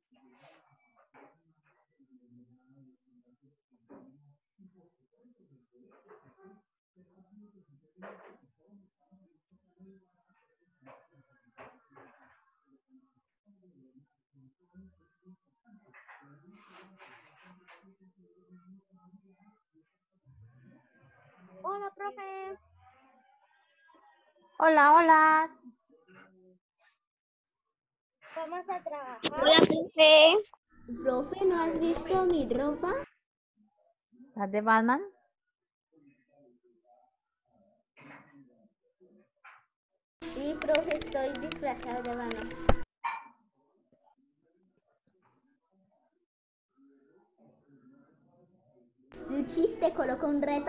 Hola, profe. Hola, hola. Vamos a trabajar. Hola, profe. Profe, ¿no has visto mi ropa? ¿Las de Batman? Sí, profe, estoy disfrazado de Batman. Luchis, ¿te coloco un reto?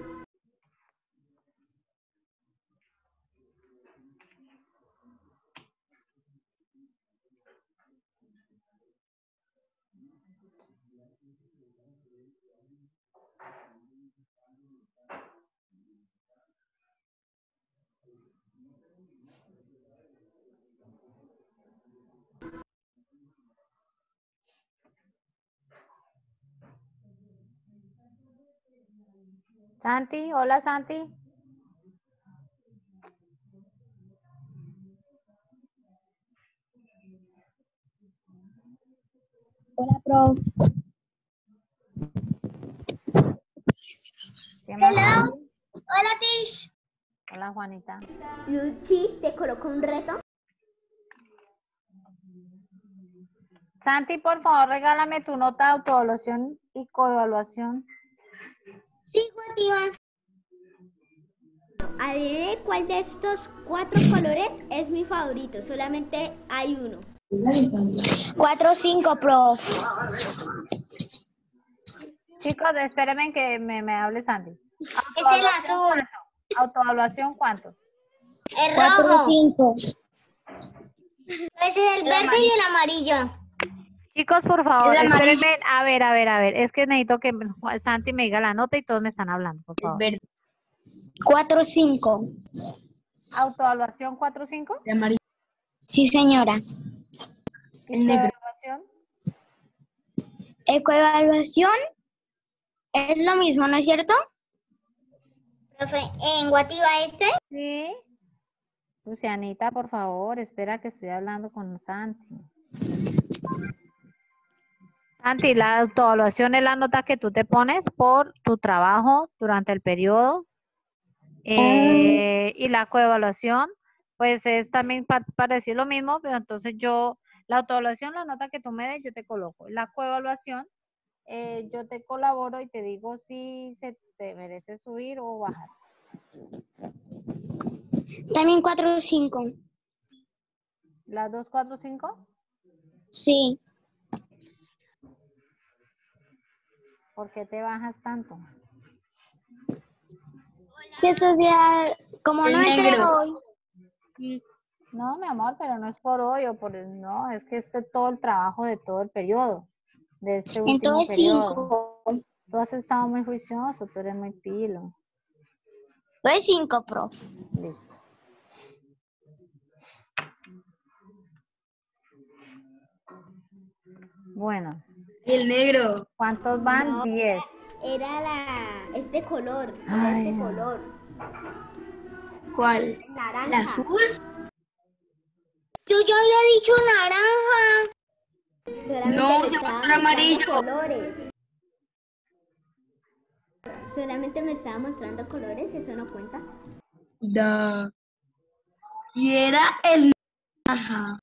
Santi, hola Santi. Hola, profe. ¿Qué más, Hello. Santi? Hola, Tish. Hola Juanita. Luchis, ¿te coloco un reto? Santi, por favor, regálame tu nota de autoevaluación y coevaluación. Sí, Guativa. Adivine cuál de estos 4 colores es mi favorito. Solamente hay uno. 4-5, profe. Chicos, espérenme que me hable Santi. Es el azul. ¿Autoevaluación cuánto? El rojo. 4-5. Ese es el verde y el amarillo. Chicos, por favor, El amarillo. espérenme. A ver. Es que necesito que Santi me diga la nota y todos me están hablando, por favor. Verde. 4-5. ¿Autoevaluación 4-5? El amarillo. Sí, señora. ¿Y coevaluación? Ecoevaluación es lo mismo, ¿no es cierto? Profe, ¿en Guativa este? Sí. Lucianita, por favor, espera que estoy hablando con Santi. Santi, la autoevaluación es la nota que tú te pones por tu trabajo durante el periodo. Y la coevaluación, pues es también para decir lo mismo, pero entonces la autoevaluación, la nota que tú me des, yo te coloco. La coevaluación, yo te colaboro y te digo si se te merece subir o bajar. También 4-5. ¿Las 2, 4, 5? Sí. ¿Por qué te bajas tanto? Que estudiar, como no entré hoy. No, mi amor, pero no es por hoy o no, es que todo el trabajo de todo el periodo, de este último Entonces periodo. 5. Tú has estado muy juicioso, tú eres muy pilo. Entonces 5, profe. Listo. Bueno. El negro. ¿Cuántos van? No, 10. Era este color. Ay, Este no. color. ¿Cuál? Naranja. ¿El azul? Yo ya había dicho naranja. Solamente No, me se estaba puso el mostrando amarillo. colores. Solamente me estaba mostrando colores, eso no cuenta. Da. Y era el naranja.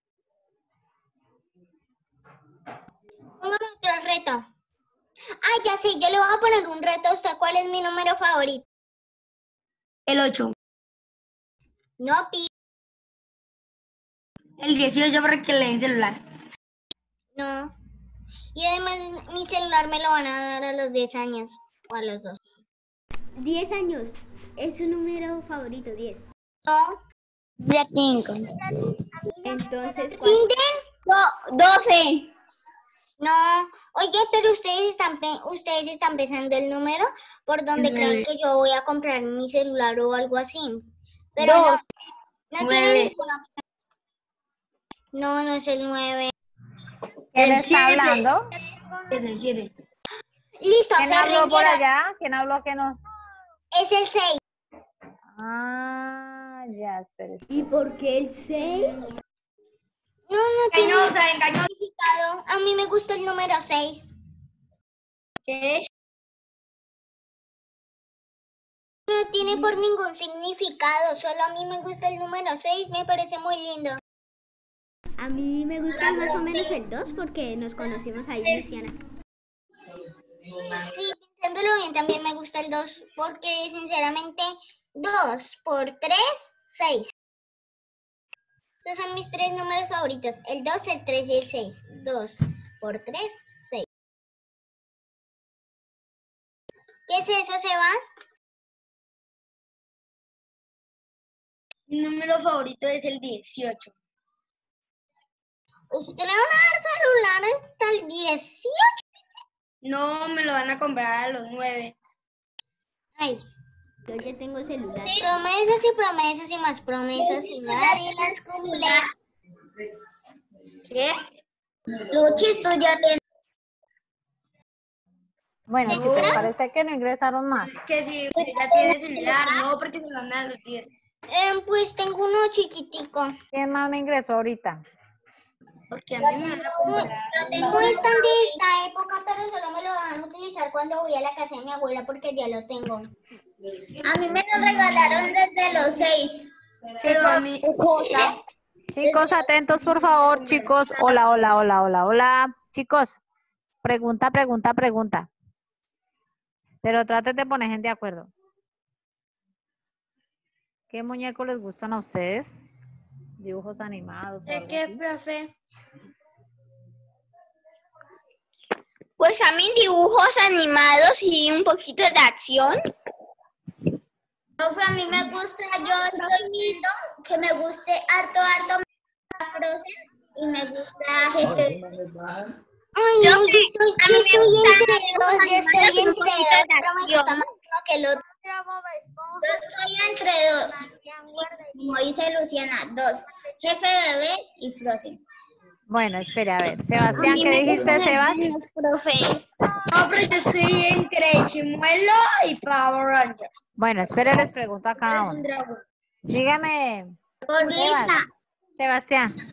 Póngame otro reto. Ah, ya sé, yo le voy a poner un reto a usted. ¿Cuál es mi número favorito? El 8. No, el 18 para que le den celular. No. Y además mi celular me lo van a dar a los 10 años. O a los 2. 10 años. Es su número favorito, 10. No. Ya 5. Entonces, ¿cuál? 12. No. Oye, pero ustedes están pensando el número por donde creen que yo voy a comprar mi celular o algo así. Pero no tienen ninguna opción. No, no es el 9. ¿Quién está hablando? El 7. Listo, ¿Quién se habló por rindieron. allá? ¿Quién habló que no? Es el 6. Ah, ya, espere. ¿Y por qué el 6? No tiene Engañosa, engañosa. significado. A mí me gusta el número 6. ¿Qué? No tiene por ningún significado. Solo a mí me gusta el número 6. Me parece muy lindo. A mí me gusta más o menos el 2 porque nos conocimos ahí, Luciana. Sí, pensándolo bien, también me gusta el 2. Porque sinceramente, 2 por 3, 6. Esos son mis 3 números favoritos. El 2, el 3 y el 6. 2 por 3, 6. ¿Qué es eso, Sebas? Mi número favorito es el 18. ¿Usted le van a dar celular hasta el 18? No, me lo van a comprar a los 9. Ay, Yo ya tengo celular. promesas y promesas y más promesas y nadie las cumple. ¿Qué? Luchi, esto ya te... Bueno, ¿Sí? chicos, parece que no ingresaron más. Que si usted ya tiene celular, no, porque se lo van a dar a los 10. Pues tengo uno chiquitico. ¿Quién más me ingresó ahorita? Porque a mí me van a comprar. No es tan de esta época, pero solo me lo van a utilizar cuando voy a la casa de mi abuela porque ya lo tengo. A mí me lo regalaron desde los 6. Pero a mí. Chicos, atentos, por favor, chicos. Hola, hola, hola, hola, hola. Chicos, pregunta. Pero traten de poner gente de acuerdo. ¿Qué muñecos les gustan a ustedes? Dibujos animados. o ¿De algo qué, así. profe? Pues a mí dibujos animados y un poquito de acción. Profe, a mí me gusta, yo estoy viendo que me guste harto Frozen y me gusta Jefe. Ay, no, yo estoy entre dos, pero me gusta más uno que el otro. Yo estoy entre dos, como dice Luciana, 2, Jefe Bebé y Frozen. Bueno, espere, a ver. Sebastián, ¿qué dijiste, Sebas? Profe. No, pero yo estoy entre Chimuelo y Power Rangers. Bueno, espere, les pregunto a cada Es un uno. dragón. Dígame, Por lista. Sebastián.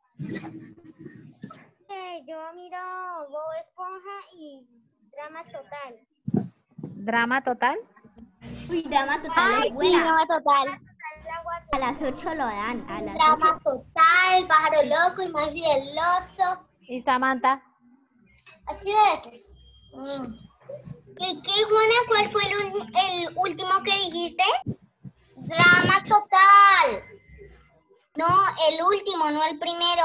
Yo miro Bob Esponja y Drama Total. ¿Drama total? Uy, drama total es buena. Total. A las 8 lo dan. A las 8. Drama total, pájaro loco y más bien el oso. ¿Y Samantha? Así de esos. ¿Y qué, Juana? ¿Cuál fue el último que dijiste? Drama total. No, el último, no el primero.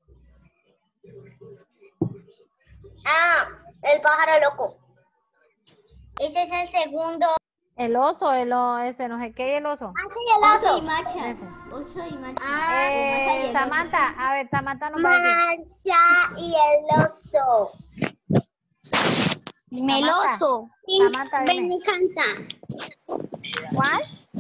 Ah, el pájaro loco. Ese es el segundo. El oso, ese no sé qué, y el oso. Ah, sí, el Oso y oso. Macha. Ese. Oso y Macha. Ah, Samantha, a ver, Samantha nos va a decir. Marcha y el oso. Meloso. Samantha, Ven dime. y canta. ¿Cuál?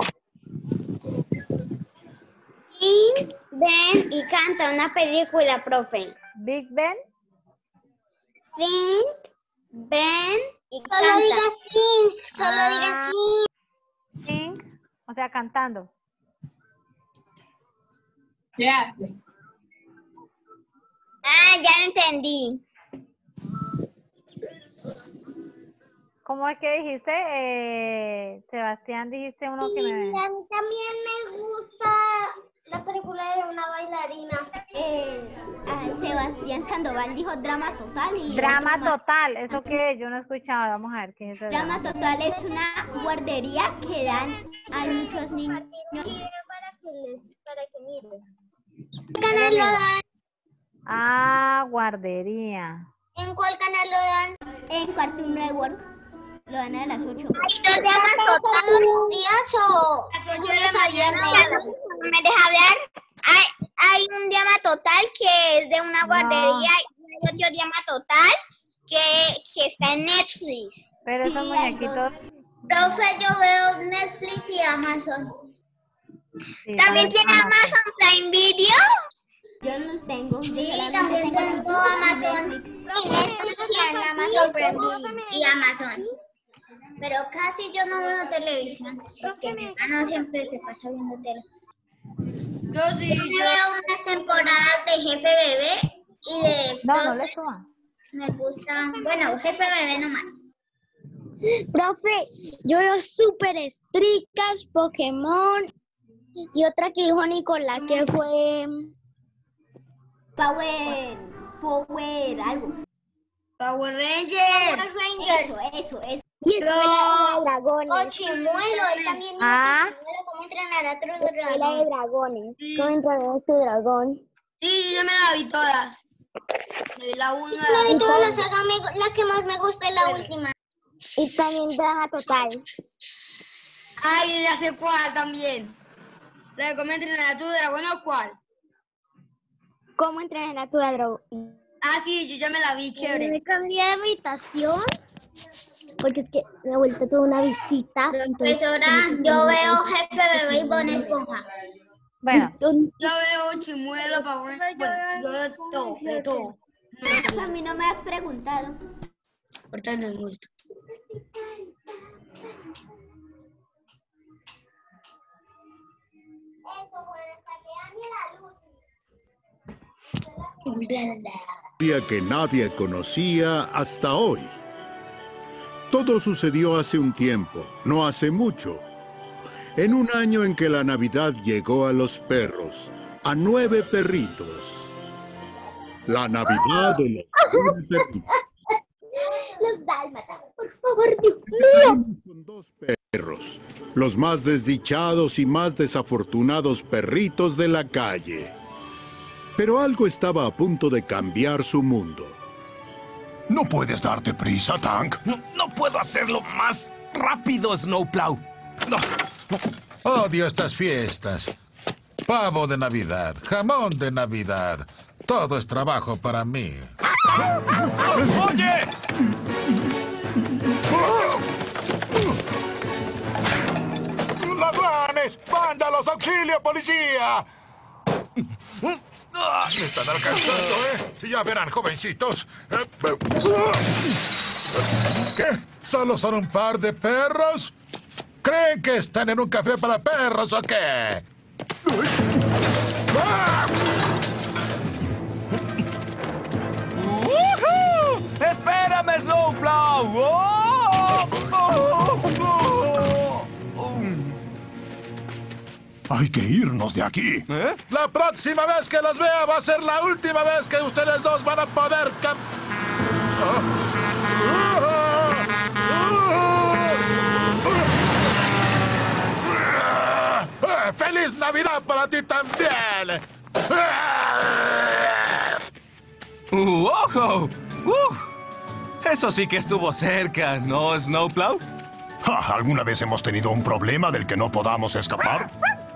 Ven y canta una película, profe. Big Ben. Sing, ven y canta. Solo diga sing, solo diga sing. Sing, o sea, cantando. Ah, ya lo entendí. ¿Cómo es que dijiste? Sebastián, dijiste uno que me... a mí también me gusta la película de una bailarina. Sebastián Sandoval dijo drama total. Y Drama total, ¿eso qué es? Yo no he escuchado, vamos a ver qué es eso. Drama total es una guardería que dan a muchos niños. Para que miren. ¿Qué canal lo dan? Ah, guardería. ¿En cuál canal lo dan? En Cartoon Network. Lo dan a las 8. ¿Hay dos dramas todos los días o lunes a viernes? ¿Me deja hablar? Hay un drama total que es de una guardería y hay otro drama total que está en Netflix. Pero esos Sí, hay muñequitos... Profe, yo veo Netflix y Amazon. sí, ¿También parecen tiene Amazon Prime Video? Yo yo no tengo. Sí, también tengo Amazon. Y Netflix y Amazon y Amazon. Pero casi yo no veo televisión, porque mi hermano siempre se pasa viendo tele. Yo sí, Yo veo unas temporadas de Jefe Bebé y de No, no Frozen. le suban. Me gustan, bueno, Jefe Bebé nomás. Profe, yo veo Super Estricas, Pokémon y otra que dijo Nicolás que fue Power, algo. Power Rangers. Power Rangers. Eso. y Escuela de Dragones. O Chimuelo, él también dijo Ah. que Chimuelo, ¿cómo entrenar a otro Escuela de dragón? Dragones. Sí. ¿Cómo entrenar a tu dragón? Sí, yo me la vi todas. Me vi la 1, Me vi toda la saga, la que más me gusta es la última. Y también Drama Total. Ay, ya sé cuál también. ¿La de cómo entrenar a tu dragón o cuál? ¿Cómo entrenar a tu dragón? Ah, sí, yo ya me la vi, chévere. Me cambié de habitación porque es que mi abuelita tuvo una visita. Profesora, yo veo Jefe Bebé y Bob Esponja. Bueno, Yo veo Chimuelo, Power Rangers. Bueno, yo veo todo, de todo. A mí no me has preguntado. Ahorita les muestro. Que nadie conocía hasta hoy. Todo sucedió hace un tiempo, no hace mucho. En un año en que la Navidad llegó a los perros, a 9 perritos. La Navidad de los 9 perritos. Los dálmatas, por favor, Dios mío. Con 2 perros, los más desdichados y más desafortunados perritos de la calle. Pero algo estaba a punto de cambiar su mundo. No puedes darte prisa, Tank. No puedo hacerlo más rápido, Snowplow. No. Odio estas fiestas. Pavo de Navidad, jamón de Navidad. Todo es trabajo para mí. ¡Oye! ¡Ladrones! ¡Vándalos! ¡Auxilio, policía! Me están alcanzando, ¿eh? Ya verán, jovencitos. ¿Qué? ¿Solo son un par de perros? ¿Creen que están en un café para perros o qué? ¡Woohoo! ¡Espérame, Snowplow! ¡Oh! ¡Oh! ¡Oh! ¡Oh! Hay que irnos de aquí. ¿Eh? La próxima vez que los vea va a ser la última vez que ustedes dos van a poder ¡Feliz Navidad para ti también! ¡Ojo! Eso sí que estuvo cerca, ¿no, Snowplow? ¿Alguna vez hemos tenido un problema del que no podamos escapar?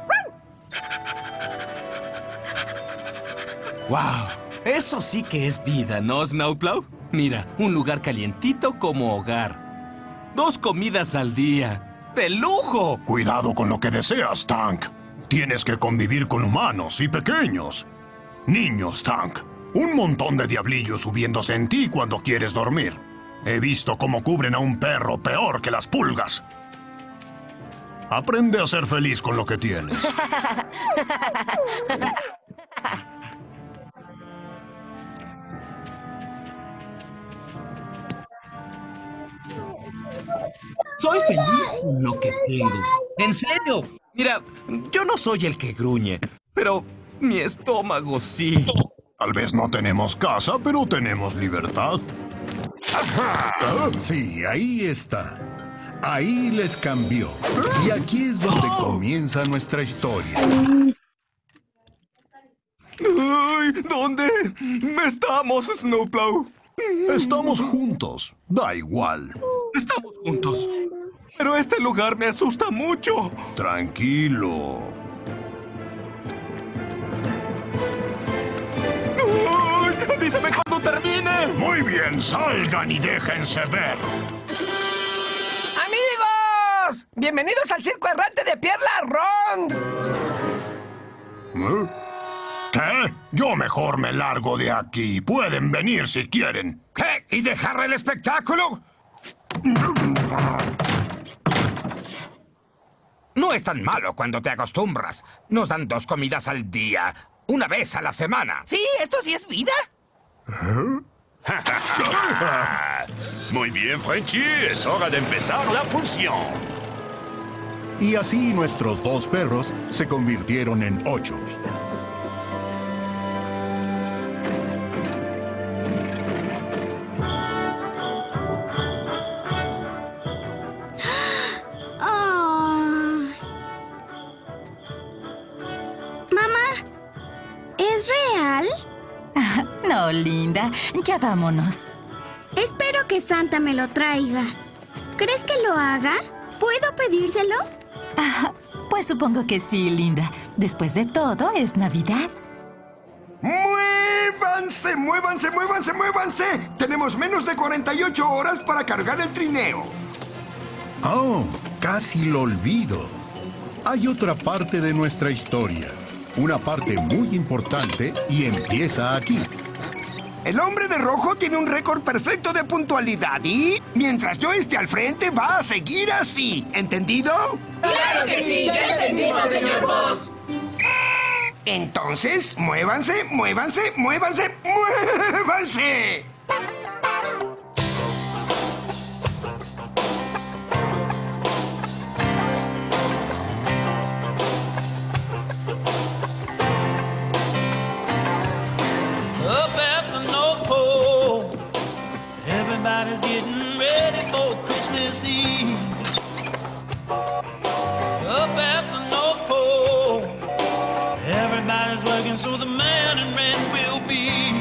¡Wow! Eso sí que es vida, ¿no, Snowplow? Mira, un lugar calientito como hogar. 2 comidas al día. ¡De lujo! Cuidado con lo que deseas, Tank. Tienes que convivir con humanos y pequeños. Niños, Tank. Un montón de diablillos subiéndose en ti cuando quieres dormir. He visto cómo cubren a un perro peor que las pulgas. Aprende a ser feliz con lo que tienes. Soy feliz con lo que tengo. En serio. Mira, yo no soy el que gruñe, pero mi estómago sí. Tal vez no tenemos casa, pero tenemos libertad. Sí, ahí está. Ahí les cambió. Y aquí es donde comienza nuestra historia. Ay, ¿dónde estamos, Snowplow? Estamos juntos. Da igual. Estamos juntos. Pero este lugar me asusta mucho. Tranquilo. Ay, avísame cuando termine. Muy bien, salgan y déjense ver. ¡Amigos! ¡Bienvenidos al circo errante de Pierre Larron! ¿Qué? Yo mejor me largo de aquí. Pueden venir si quieren. ¿Qué? ¿Y dejar el espectáculo? No es tan malo cuando te acostumbras. Nos dan 2 comidas al día, una vez a la semana. Sí, esto sí es vida. Muy bien, Frenchy. Es hora de empezar la función. Y así nuestros 2 perros se convirtieron en 8. ¿Es real? No, linda. Ya vámonos. Espero que Santa me lo traiga. ¿Crees que lo haga? ¿Puedo pedírselo? Pues supongo que sí, linda. Después de todo, es Navidad. ¡Muévanse, muévanse, muévanse, muévanse! Tenemos menos de 48 horas para cargar el trineo. Oh, casi lo olvido. Hay otra parte de nuestra historia. Una parte muy importante y empieza aquí. El hombre de rojo tiene un récord perfecto de puntualidad y, mientras yo esté al frente, va a seguir así. ¿Entendido? ¡Claro que sí! ¡Ya entendimos, señor Boss! Entonces, muévanse, muévanse, muévanse, muévanse. Everybody's getting ready for Christmas Eve. Up at the North Pole, everybody's working so the man in red will be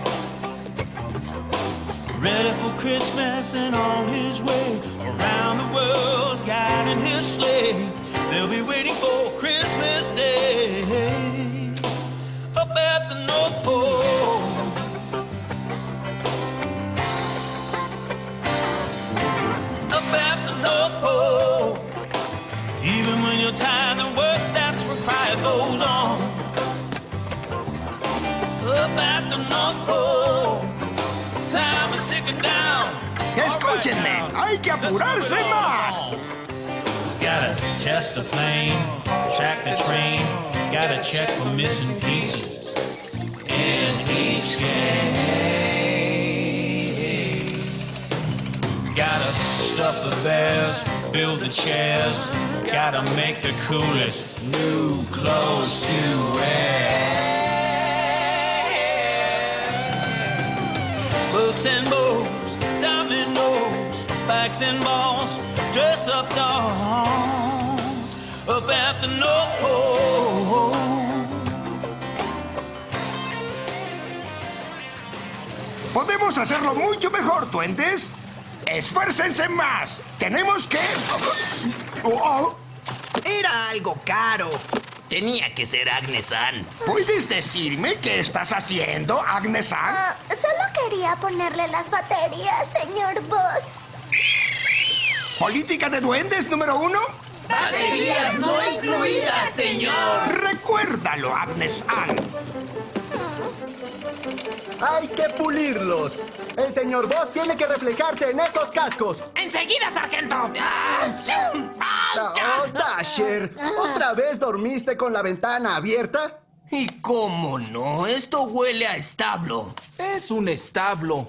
ready for Christmas and on his way around the world, guiding his sleigh. They'll be waiting for Christmas Day up at the North Pole. North Pole. Even when you're tired, the work that's required goes on. Up at the North Pole, time is ticking down. Escúchenme, hay que apurarse más. Gotta test the plane, track the train, gotta check for missing pieces in each game. Gotta stuff the bears, build the chairs, gotta make the coolest new clothes to wear. Books and bows, dominoes, bikes and balls, dress up dolls, up at the North Pole. Podemos hacerlo mucho mejor, duendes. ¡Esfuércense más! ¡Tenemos que...! Era algo caro. Tenía que ser Agnesan. ¿Puedes decirme qué estás haciendo, Agnesan? Solo quería ponerle las baterías, señor Boss. ¿Política de duendes número 1? ¡Baterías no incluidas, señor! Recuérdalo, Agnesan. ¡Hay que pulirlos! El señor Boss tiene que reflejarse en esos cascos. ¡Enseguida, sargento! Oh, Dasher, ¿otra vez dormiste con la ventana abierta? ¿Y cómo no? Esto huele a establo. Es un establo.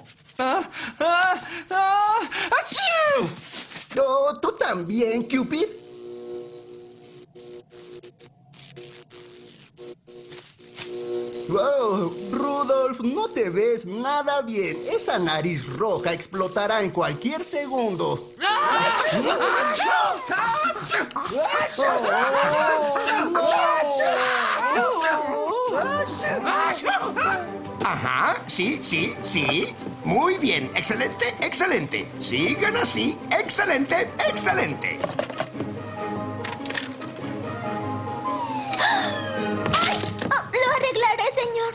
Oh, ¿tú también, Cupid? Wow, Rudolph, no te ves nada bien. Esa nariz roja explotará en cualquier segundo. Ajá, sí, sí, sí. Muy bien, excelente, excelente. Sigan así, excelente, excelente. Lo arreglaré, señor.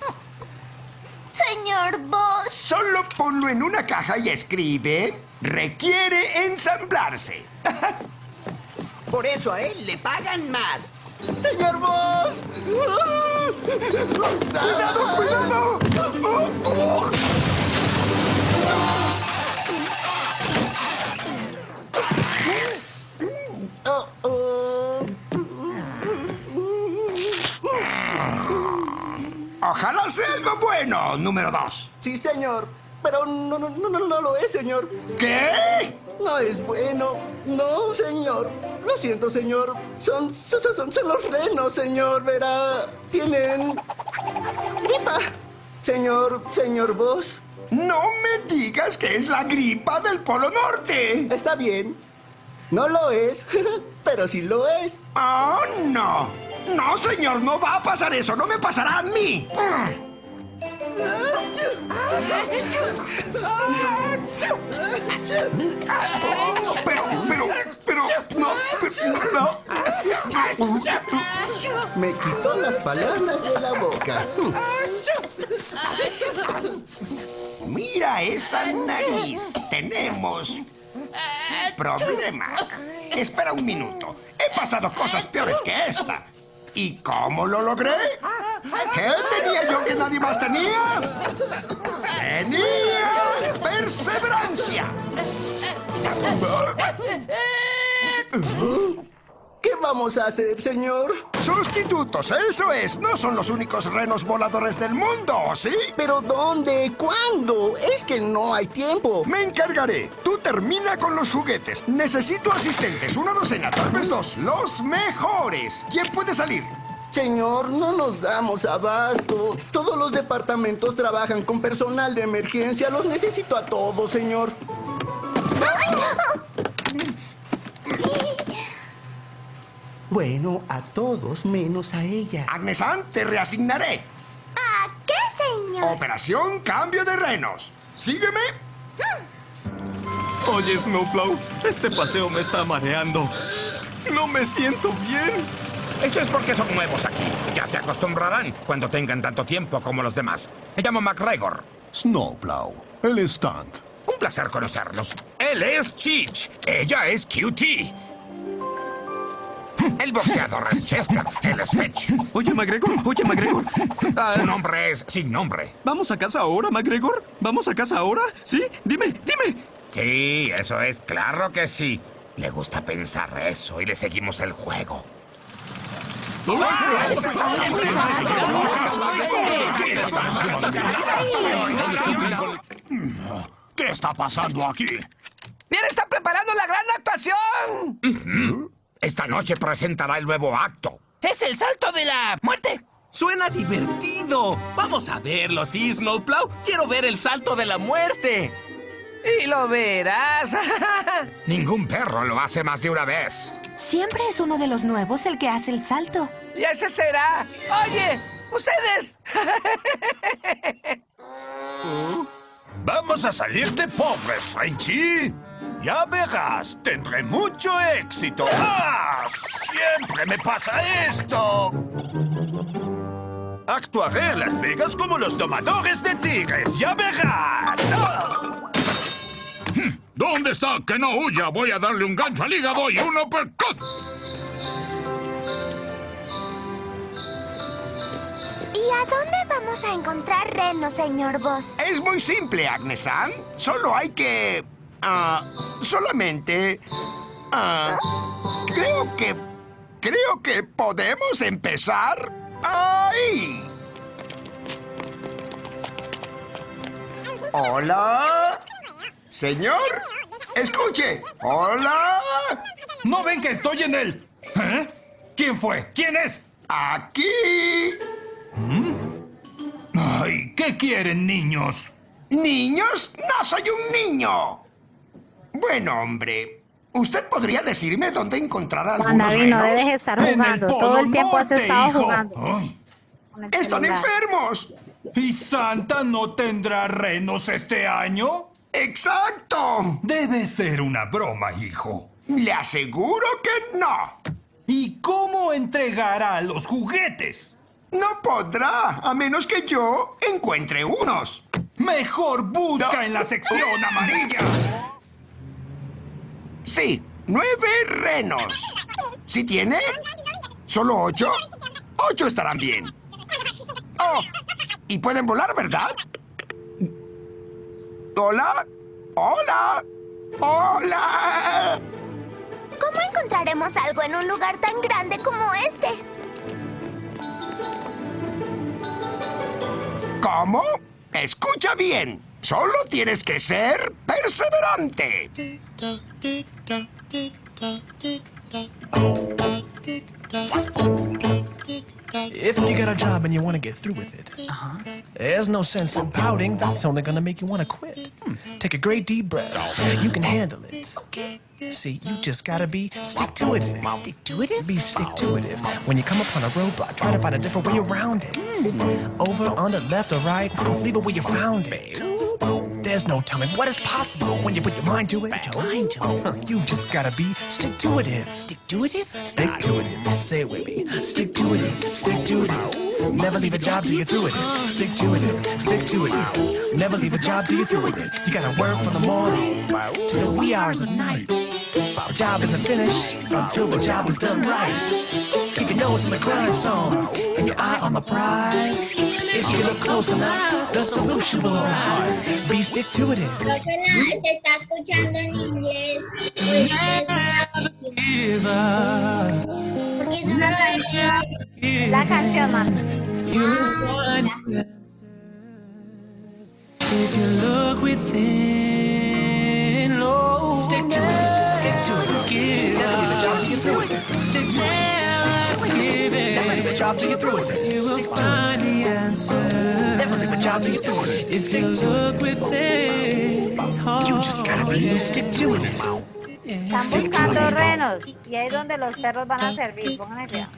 Señor Boss. Solo ponlo en una caja y escribe: requiere ensamblarse. Por eso a él le pagan más. ¡Señor Boss! ¡Cuidado, cuidado! Ojalá sea algo bueno, número 2. Sí, señor. Pero no lo es, señor. ¿Qué? No es bueno. No, señor. Lo siento, señor. Son los renos, señor. Verá, tienen gripa. Señor Boss. No me digas que es la gripa del Polo Norte. Está bien. No lo es, pero sí lo es. ¡Oh, no! No, señor, no va a pasar eso. No me pasará a mí. No. Me quitó las palabras de la boca. Mira esa nariz. Tenemos problemas. Espera un minuto. He pasado cosas peores que esta. ¿Y cómo lo logré? ¿Qué tenía yo que nadie más tenía? ¡Tenía perseverancia! ¿Qué vamos a hacer, señor? Sustitutos, eso es. No son los únicos renos voladores del mundo, ¿sí? ¿Pero dónde? ¿Cuándo? Es que no hay tiempo. Me encargaré. Tú termina con los juguetes. Necesito asistentes, 1 docena, tal vez 2. Los mejores. ¿Quién puede salir? Señor, no nos damos abasto. Todos los departamentos trabajan con personal de emergencia. Los necesito a todos, señor. Bueno, a todos menos a ella. Agnesan, te reasignaré. ¿A qué, señor? Operación Cambio de Renos. Sígueme. Oye, Snowplow, este paseo me está mareando. No me siento bien. Eso es porque son nuevos aquí. Ya se acostumbrarán cuando tengan tanto tiempo como los demás. Me llamo McGregor. Snowplow, él es Tank. Un placer conocerlos. Él es Cheech. Ella es QT. El boxeador es Chester. Él es Fetch. Oye, McGregor. Su nombre es sin nombre. ¿Vamos a casa ahora, McGregor? ¿Vamos a casa ahora? ¿Sí? Dime. Sí, eso es. Claro que sí. Le gusta pensar eso y le seguimos el juego. ¿Qué está pasando aquí? ¡Bien, está preparando la gran actuación! Esta noche presentará el nuevo acto. ¡Es el salto de la muerte! ¡Suena divertido! Vamos a verlo, ¿sí, Snowplow? ¡Quiero ver el salto de la muerte! ¡Y lo verás! Ningún perro lo hace más de una vez. Siempre es uno de los nuevos el que hace el salto. ¡Y ese será! ¡Oye! ¡Ustedes! Vamos a salir de pobres, Frenchy. Ya verás, tendré mucho éxito. ¡Ah! ¡Siempre me pasa esto! Actuaré en Las Vegas como los domadores de tigres. ¡Ya verás! ¿Dónde está? ¡Que no huya! Voy a darle un gancho al hígado y un uppercut. ¿Y a dónde vamos a encontrar renos, señor Boss? Es muy simple, Agnesan. Solo hay que... solamente... Creo que podemos empezar ahí. Hola. Señor, escuche. Hola. ¿No ven que estoy en él? ¿Eh? ¿Quién fue? ¿Quién es? Aquí. Ay, ¿qué quieren, niños? ¿Niños? ¡No soy un niño! Bueno, hombre, ¿usted podría decirme dónde encontrar algunos David, renos? no debes estar jugando. Todo el tiempo has estado jugando. ¡Están enfermos! ¿Y Santa no tendrá renos este año? ¡Exacto! Debe ser una broma, hijo. Le aseguro que no. ¿Y cómo entregará los juguetes? No podrá, a menos que yo encuentre unos. Mejor busca en la sección amarilla. Sí, 9 renos. ¿Sí tiene? ¿Solo 8? 8 estarán bien. Y pueden volar, ¿verdad? ¿Hola? ¡Hola! ¡Hola! ¿Cómo encontraremos algo en un lugar tan grande como este? ¿Cómo? Escucha bien. Solo tienes que ser perseverante. If you got a job and you want to get through with it, there's no sense in pouting. That's only going to make you want to quit. Take a great deep breath. You can handle it. See, you just got to be stick-to-itive. Stick-to-itive? Be stick-to-itive. When you come upon a roadblock, try to find a different way around it. Over, under, left, or right, leave it where you found it. There's no telling what is possible when you put your mind to it. You just got to be stick-to-itive. Stick-to-itive? Stick-to-itive. Say it with me. Stick-to-itive. Stick-to-itive. Never leave a job till you're through with it. Stick-to-itive. Stick-to-itive. Never leave a job till you're through with it. You gotta work from the morning to the wee hours of night. The job isn't finished until the job is done right. Keep your nose in the grindstone and your eye on the prize. If you look close enough, the solution will arise. Be stick-to-itive. Se está escuchando en inglés. Porque es una canción. La canción, mami. If you look within, oh, stick to it. Stick to it. Never leave a job till you're through with it. Stick to it. Never leave a job till you're through with it. you will Stick to find it. the answer. Never leave a job till you're through with it. If Stick you to look it. within, You just gotta be stick to it. Están buscando renos y ahí es donde los perros van a servir. Pónganle cuidado.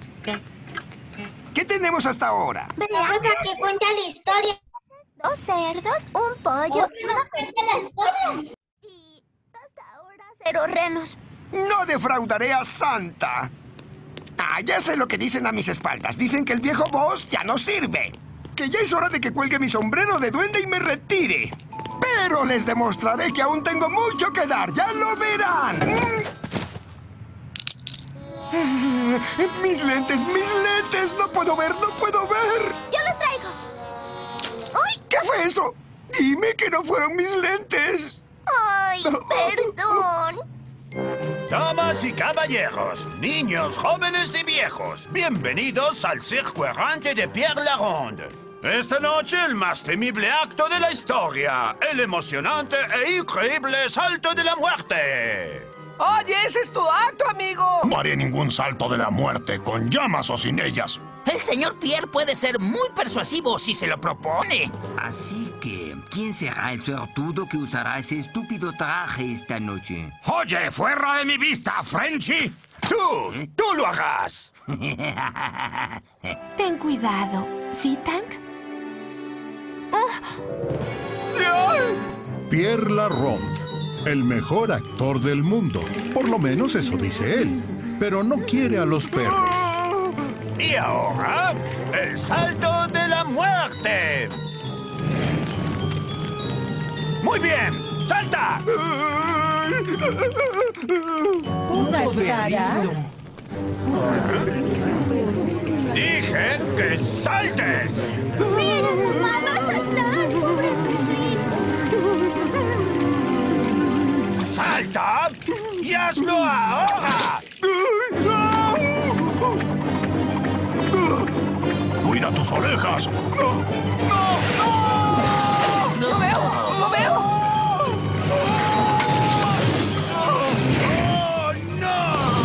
¿Qué tenemos hasta ahora? Vamos a que cuenta la historia. 2 cerdos, un pollo. Cuenta la historia. Y hasta ahora 0 renos. No defraudaré a Santa. Ah, ya sé lo que dicen a mis espaldas. Dicen que el viejo boss ya no sirve. Que ya es hora de que cuelgue mi sombrero de duende y me retire. Pero les demostraré que aún tengo mucho que dar. ¡Ya lo verán! Mis lentes, no puedo ver, no puedo ver. Yo los traigo. ¡Uy! ¿Qué fue eso? Dime que no fueron mis lentes. ¡Ay, perdón! Damas y caballeros, niños, jóvenes y viejos, bienvenidos al Circo Errante de Pierre Laronde. Esta noche el más temible acto de la historia, el emocionante e increíble salto de la muerte. Oye, ese es tu acto, amigo. No haré ningún salto de la muerte, con llamas o sin ellas. El señor Pierre puede ser muy persuasivo si se lo propone. Así que, ¿quién será el suertudo que usará ese estúpido traje esta noche? Oye, fuera de mi vista, Frenchy. ¡Tú lo harás! Ten cuidado. ¿Sí, Tank? Pierre Laronde, el mejor actor del mundo. Por lo menos eso dice él. Pero no quiere a los perros. Y ahora, el salto de la muerte. Muy bien, ¡salta! ¿Saltará? Dije que saltes. ¡Mira, van a saltar! ¡Salta! ¡Y hazlo ahora! ¡Cuida tus orejas! ¡Lo veo! ¡Lo veo! ¡Oh, no!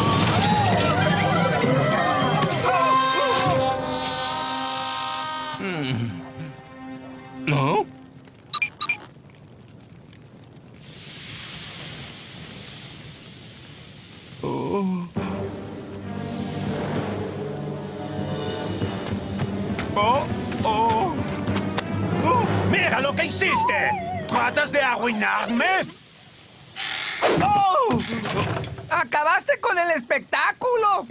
¿No? ¡Mira lo que hiciste! ¿Tratas de arruinarme? ¡Oh! ¡Acabaste con el espectáculo!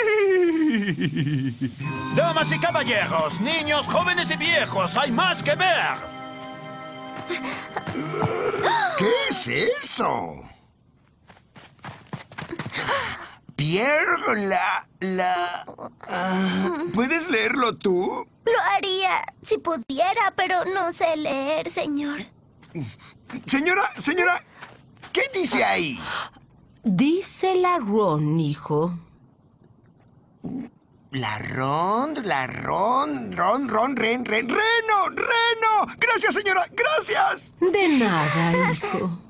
Damas y caballeros, niños, jóvenes y viejos, hay más que ver. ¿Qué es eso? Pierre, ¿puedes leerlo tú? Lo haría si pudiera, pero no sé leer, señor. Señora, ¿qué dice ahí? Dice la Ron, hijo. La Ron, ¡Reno! ¡Gracias, señora! ¡Gracias! De nada, hijo.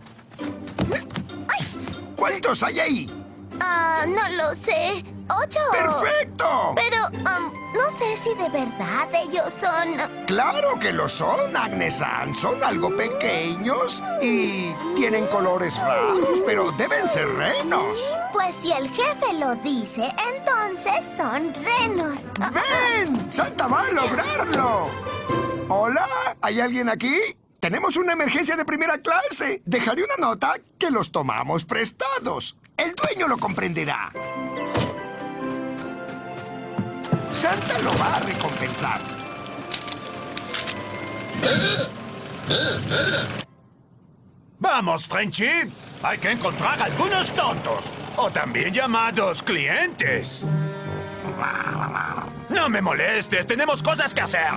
¿Cuántos hay ahí? No lo sé. 8. ¡Perfecto! Pero no sé si de verdad ellos son... Claro que lo son, Agnes-san. Son algo pequeños y tienen colores raros, pero deben ser renos. Pues si el jefe lo dice, entonces son renos. ¡Ven! ¡Santa va a lograrlo! ¿Hola? ¿Hay alguien aquí? Tenemos una emergencia de primera clase. Dejaré una nota que los tomamos prestados. El dueño lo comprenderá. Santa lo va a recompensar. Vamos, Frenchy. Hay que encontrar algunos tontos, o también llamados clientes. No me molestes, tenemos cosas que hacer.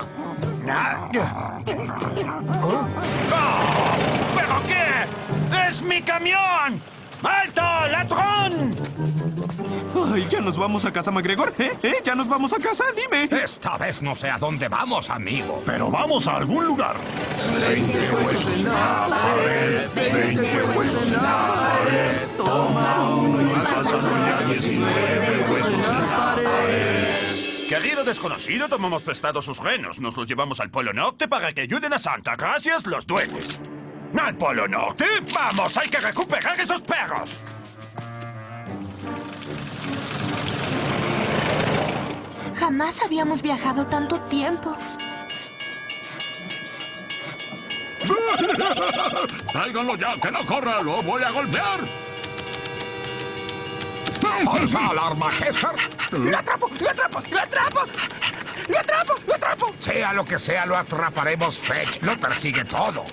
¡Oh! ¿Pero qué? ¡Es mi camión! ¡Alto, ladrón! Ay, ¿ya nos vamos a casa, McGregor? ¿Ya nos vamos a casa? Dime. Esta vez no sé a dónde vamos, amigo. Pero vamos a algún lugar. 20 huesos en la pared, 20 huesos en la pared. Toma uno y pásame a 19 huesos en la pared. Querido desconocido, tomamos prestados sus renos. Nos los llevamos al Polo Norte para que ayuden a Santa. Gracias, los duendes. ¿Al Polo Norte? ¡Vamos! ¡Hay que recuperar esos perros! Jamás habíamos viajado tanto tiempo. ¡Tráiganlo ya, que no corra! ¡Lo voy a golpear! ¡Falsa alarma, Hester! ¡Lo atrapo! ¡Lo atrapo! ¡Lo atrapo! ¡Lo atrapo! ¡Lo atrapo! Sea lo que sea, lo atraparemos, Fetch. Lo persigue todo.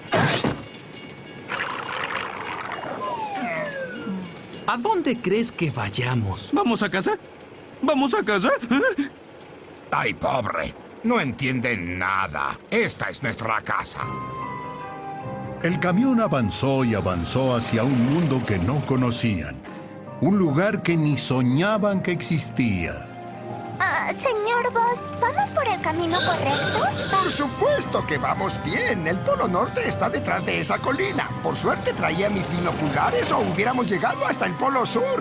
¿A dónde crees que vayamos? ¿Vamos a casa? ¿Vamos a casa? Ay, pobre. No entiende nada. Esta es nuestra casa. El camión avanzó y avanzó hacia un mundo que no conocían. Un lugar que ni soñaban que existía. Señor Boss, ¿vamos por el camino correcto? Por supuesto que vamos bien. El Polo Norte está detrás de esa colina. Por suerte traía mis binoculares o hubiéramos llegado hasta el Polo Sur.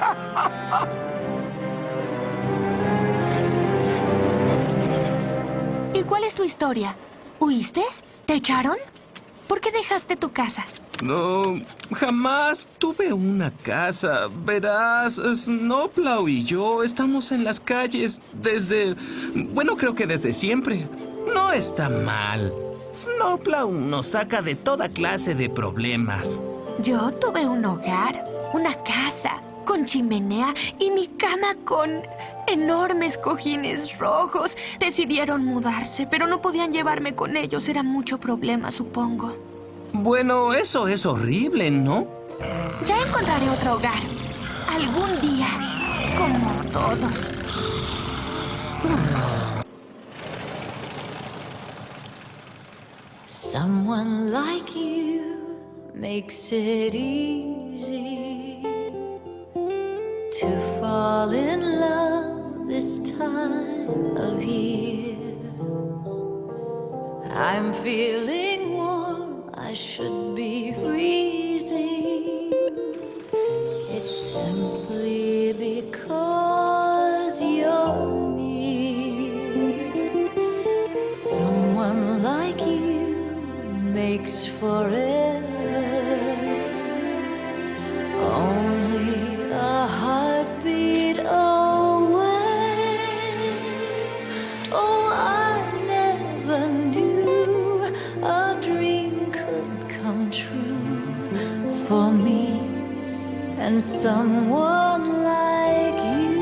¿Y cuál es tu historia? ¿Huiste? ¿Te echaron? ¿Por qué dejaste tu casa? No, jamás tuve una casa. Verás, Snowplow y yo estamos en las calles desde... Bueno, creo que desde siempre. No está mal. Snowplow nos saca de toda clase de problemas. Yo tuve un hogar, una casa, con chimenea y mi cama con enormes cojines rojos. Decidieron mudarse, pero no podían llevarme con ellos. Era mucho problema, supongo. Bueno, eso es horrible, ¿no? Ya encontraré otro hogar. Algún día, como todos. Someone like you makes it easy to fall in love this time of year. I'm feeling warm, I should be freezing. It's simply because you're near. Someone like you makes forever only a heartbeat away. Oh, I never knew a dream could come true for me and someone like you.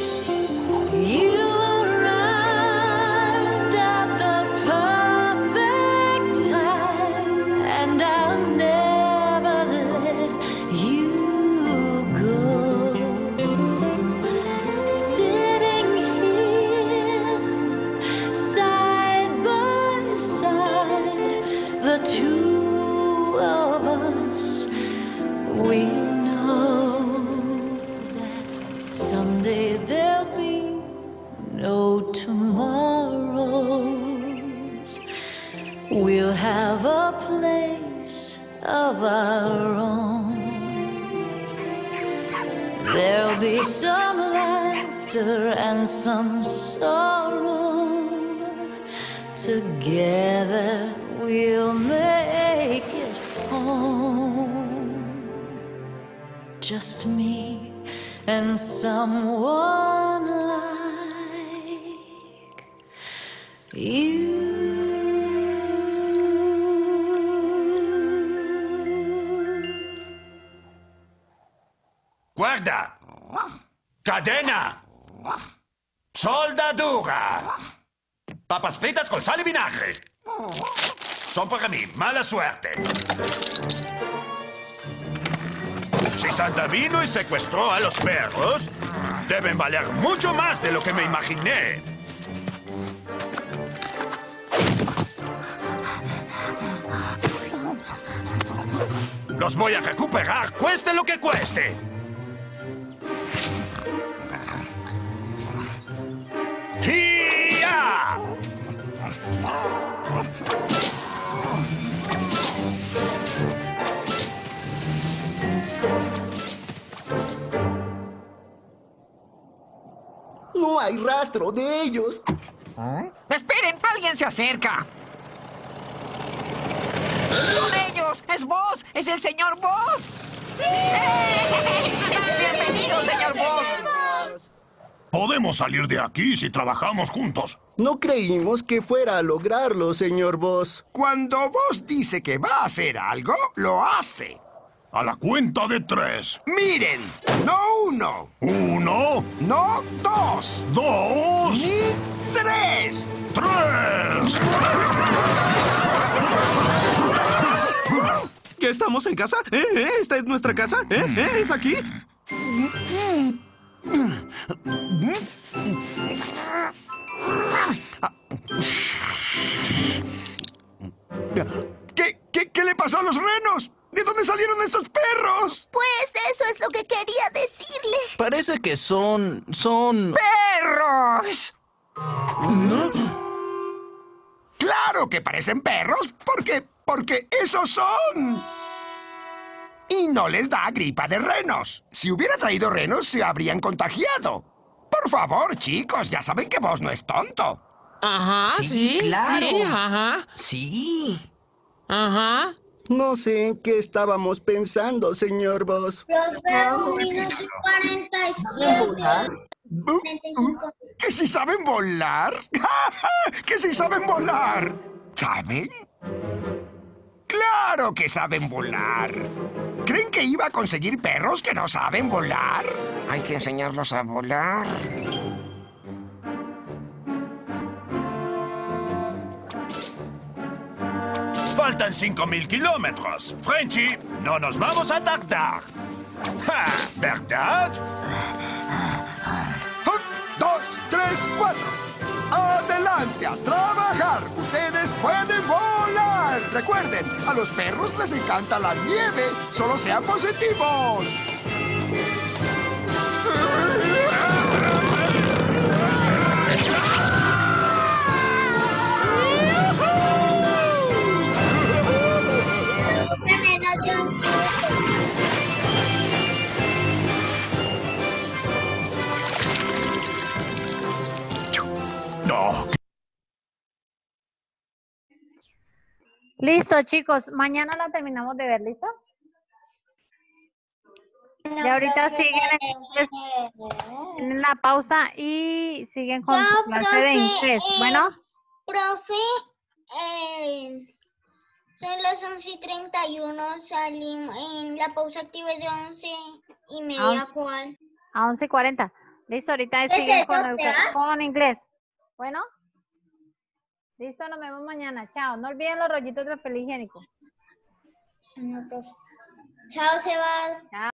You arrived at the perfect We know that someday there'll be no tomorrows. We'll have a place of our own. There'll be some laughter and some sorrow. Together we'll make it home. Just me and someone like you. Guarda! Cadena! Soldadura! Papas fritas con sal y vinagre. Son para mí. Mala suerte. Si Santa vino y secuestró a los perros, deben valer mucho más de lo que me imaginé. Los voy a recuperar, cueste lo que cueste. ¡Ya! No hay rastro de ellos. ¡Esperen! ¡Alguien se acerca! ¡Son ellos! ¡Es Buzz! ¡Es el señor Buzz! ¡Sí! ¡Bienvenido, señor Buzz! Podemos salir de aquí si trabajamos juntos. No creímos que fuera a lograrlo, señor Buzz. Cuando Buzz dice que va a hacer algo, lo hace. A la cuenta de 3. Miren, no 1. 1. No 2. 2. Ni 3. 3. ¿Ya estamos en casa? ¿Esta es nuestra casa? ¿Es aquí? ¿Qué le pasó a los renos? ¿De dónde salieron estos perros? Pues eso es lo que quería decirle. Parece que son... ¡Perros! ¿No? ¡Claro que parecen perros! Porque esos son... Y no les da gripa de renos. Si hubiera traído renos, se habrían contagiado. Por favor, chicos, ya saben que Buzz no es tonto. Ajá, sí, claro. Sí, ajá. Sí. Ajá. No sé en qué estábamos pensando, señor Buzz. Profe, 1 minuto y 47. ¿Que si saben volar? ¿Que si saben volar? ¿Saben? ¡Claro que saben volar! ¿Creen que iba a conseguir perros que no saben volar? Hay que enseñarlos a volar. Faltan 5.000 kilómetros. Frenchy, no nos vamos a tardar. ¡Ja! ¿Verdad? 1, 2, 3, 4. ¡Adelante a trabajar! ¡Ustedes pueden volar! Recuerden, a los perros les encanta la nieve. ¡Solo sean positivos! No. Listo, chicos. Mañana la terminamos de ver, ¿listo? Y ahorita siguen en la pausa y siguen con su clase de inglés. Bueno. Profe, son las 11:31, salimos en la pausa activa es de 11:30, ¿cuál? A 11:40. Listo, ahorita ¿Es siguen esto, con inglés. Bueno. Listo, nos vemos mañana. Chao. No olviden los rollitos de papel higiénico. Chao, Sebas. Chao.